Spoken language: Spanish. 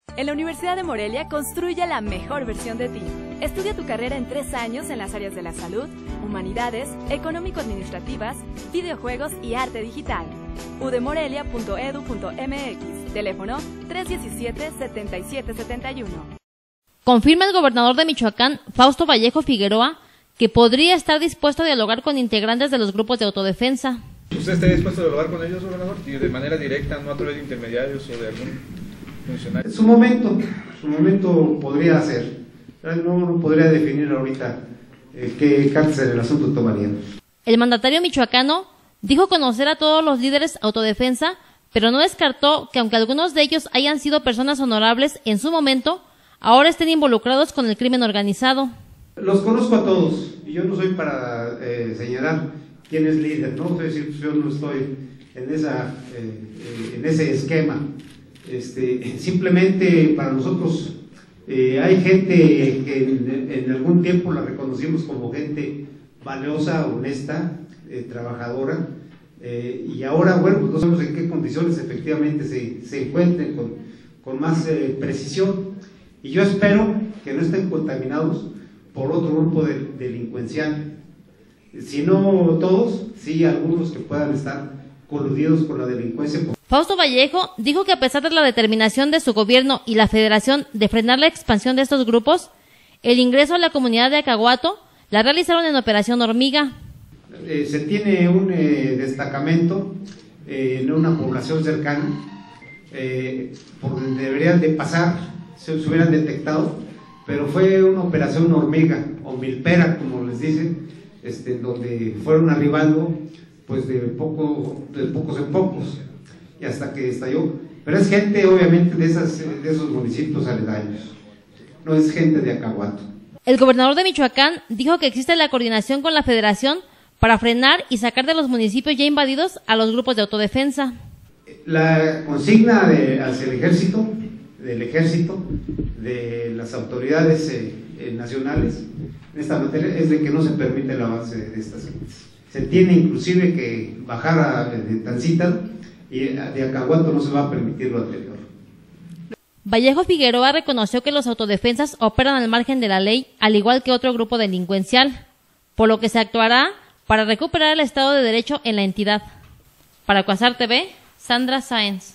En la Universidad de Morelia, construye la mejor versión de ti. Estudia tu carrera en 3 años en las áreas de la salud, humanidades, económico-administrativas, videojuegos y arte digital. udemorelia.edu.mx. Teléfono 317-7771. Confirma el gobernador de Michoacán, Fausto Vallejo Figueroa, que podría estar dispuesto a dialogar con integrantes de los grupos de autodefensa. ¿Usted estaría dispuesto a dialogar con ellos, gobernador? Y de manera directa, no a través de intermediarios o de algún funcionario. Su momento podría ser. No podría definir ahorita qué cartas en el asunto tomarían. El mandatario michoacano dijo conocer a todos los líderes autodefensa, pero no descartó que aunque algunos de ellos hayan sido personas honorables en su momento, ahora estén involucrados con el crimen organizado. Los conozco a todos y yo no soy para señalar quién es líder, ¿no? Es decir, yo no estoy en ese esquema. Simplemente para nosotros hay gente que en algún tiempo la reconocimos como gente valiosa, honesta, trabajadora, y ahora, bueno, pues no sabemos en qué condiciones efectivamente se encuentren con más precisión, y yo espero que no estén contaminados por otro grupo delincuencial, si no todos, sí algunos que puedan estar coludidos con la delincuencia. Fausto Vallejo dijo que a pesar de la determinación de su gobierno y la federación de frenar la expansión de estos grupos, el ingreso a la comunidad de Acahuato la realizaron en Operación Hormiga. Se tiene un destacamento en una población cercana, por donde deberían de pasar, se hubieran detectado, pero fue una operación hormiga, o milpera como les dicen, donde fueron arribando pues de pocos en pocos, y hasta que estalló. Pero es gente obviamente de esos municipios aledaños, no es gente de Acahuato. El gobernador de Michoacán dijo que existe la coordinación con la federación para frenar y sacar de los municipios ya invadidos a los grupos de autodefensa. La consigna hacia el ejército, de las autoridades nacionales en esta materia es de que no se permite el avance de estas gentes. Se tiene inclusive que bajar de Tancítaro, y de Acahuato no se va a permitir lo anterior. Vallejo Figueroa reconoció que los autodefensas operan al margen de la ley, al igual que otro grupo delincuencial, por lo que se actuará para recuperar el Estado de Derecho en la entidad. Para Cuasar TV, Sandra Sáenz.